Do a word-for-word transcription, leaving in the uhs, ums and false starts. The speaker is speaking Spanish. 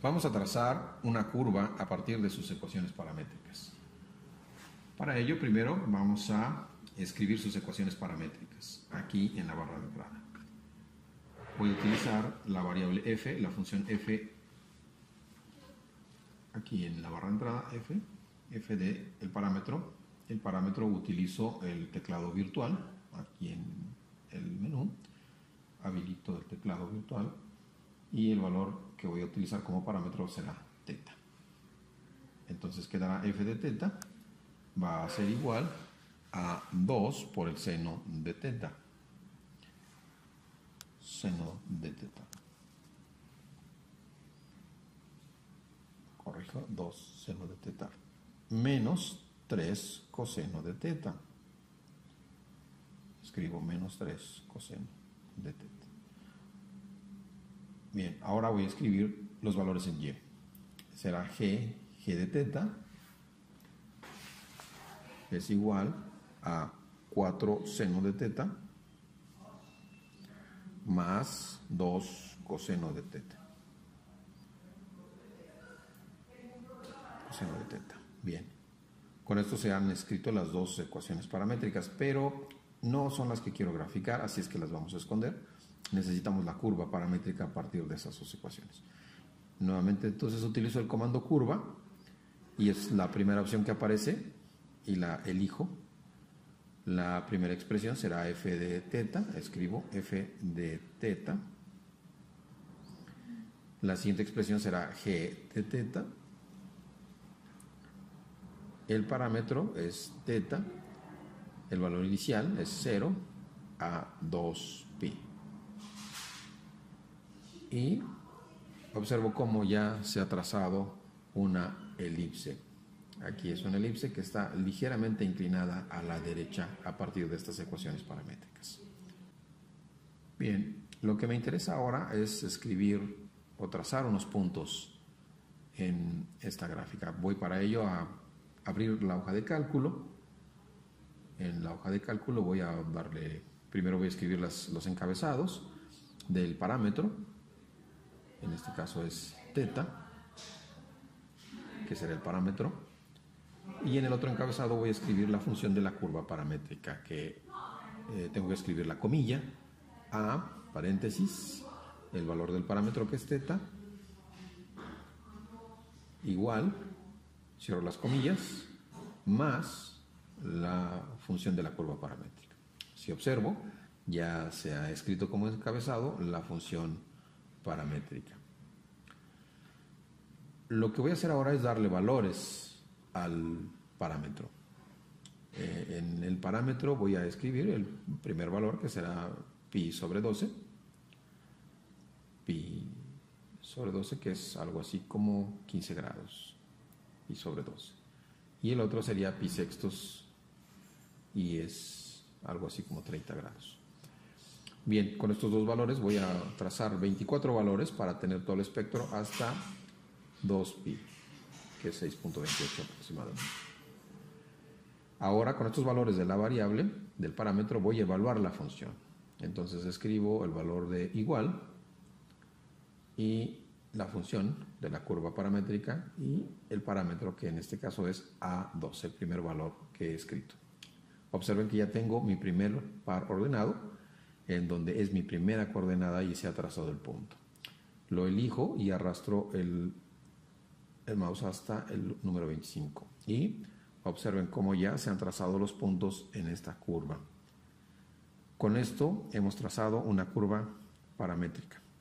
Vamos a trazar una curva a partir de sus ecuaciones paramétricas. Para ello, primero vamos a escribir sus ecuaciones paramétricas aquí en la barra de entrada. Voy a utilizar la variable f, la función f aquí en la barra de entrada, f, f de el parámetro. El parámetro utilizo el teclado virtual, aquí en el menú, habilito el teclado virtual y el valor que voy a utilizar como parámetro será teta. Entonces quedará f de teta, va a ser igual a dos por el seno de teta. Seno de teta. Corrijo, dos seno de teta. Menos tres coseno de teta. Escribo menos tres coseno de teta. Bien, ahora voy a escribir los valores en y. Será g, g de teta es igual a cuatro seno de teta más dos coseno de teta. Coseno de teta. Bien. Con esto se han escrito las dos ecuaciones paramétricas, pero no son las que quiero graficar, así es que las vamos a esconder. Necesitamos la curva paramétrica a partir de esas dos ecuaciones. Nuevamente, entonces utilizo el comando curva y es la primera opción que aparece y la elijo. La primera expresión será f de teta, escribo f de teta. La siguiente expresión será g de teta. El parámetro es teta, el valor inicial es cero a dos pi. Y observo cómo ya se ha trazado una elipse. Aquí es una elipse que está ligeramente inclinada a la derecha a partir de estas ecuaciones paramétricas. Bien, lo que me interesa ahora es escribir o trazar unos puntos en esta gráfica. Voy para ello a abrir la hoja de cálculo. En la hoja de cálculo voy a darle, primero voy a escribir las, los encabezados del parámetro. En este caso es teta, que será el parámetro. Y en el otro encabezado voy a escribir la función de la curva paramétrica, que eh, tengo que escribir la comilla, a, paréntesis, el valor del parámetro que es teta, igual, cierro las comillas, más la función de la curva paramétrica. Si observo, ya se ha escrito como encabezado la función paramétrica. Lo que voy a hacer ahora es darle valores al parámetro. Eh, en el parámetro voy a escribir el primer valor, que será pi sobre doce. Pi sobre doce, que es algo así como quince grados. Pi sobre doce. Y el otro sería pi sextos, y es algo así como treinta grados. Bien, con estos dos valores voy a trazar veinticuatro valores para tener todo el espectro hasta dos pi, que es seis punto veintiocho aproximadamente. Ahora, con estos valores de la variable, del parámetro, voy a evaluar la función. Entonces escribo el valor de igual y la función de la curva paramétrica y el parámetro, que en este caso es a dos, el primer valor que he escrito. Observen que ya tengo mi primer par ordenado, en donde es mi primera coordenada y se ha trazado el punto. Lo elijo y arrastro el, el mouse hasta el número veinticinco. Y observen cómo ya se han trazado los puntos en esta curva. Con esto hemos trazado una curva paramétrica.